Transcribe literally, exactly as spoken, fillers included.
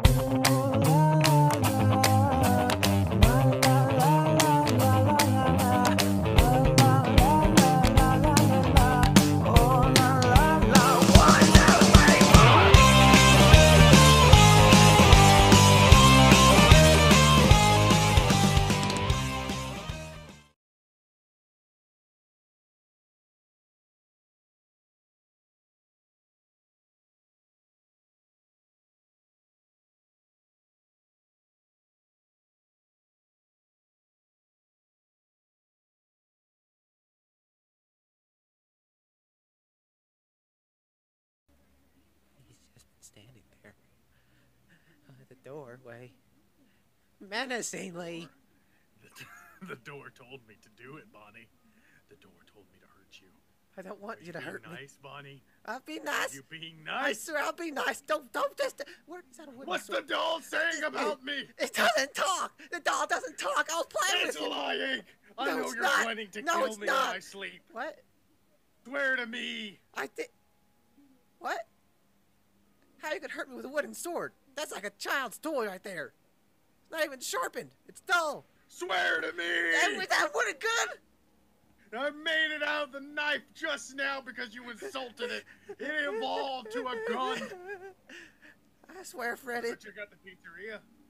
Standing there at the doorway, menacingly. The, the door told me to do it, Bonnie. The door told me to hurt you. I don't want Are you, you to being hurt nice, me. Bonnie? I'll be nice. Are you being I nice? swear I'll be nice. Don't, don't just. Where is that a wooden What's sword? the doll saying about me? It doesn't talk. The doll doesn't talk. I was playing It's with it. lying. I No, know it's you're not. planning to No, kill it's me not. when I sleep. What? Swear to me. I did. What? How you could hurt me with a wooden sword? That's like a child's toy right there. It's not even sharpened. It's dull. Swear to me. And with that wooden gun? I made it out of the knife just now because you insulted it. It evolved to a gun. I swear, Freddy. But you got the pizzeria.